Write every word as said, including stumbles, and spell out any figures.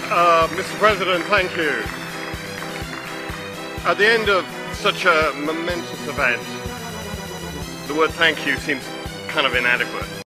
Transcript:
Uh, Mister President, thank you. At the end of such a momentous event, the word thank you seems kind of inadequate.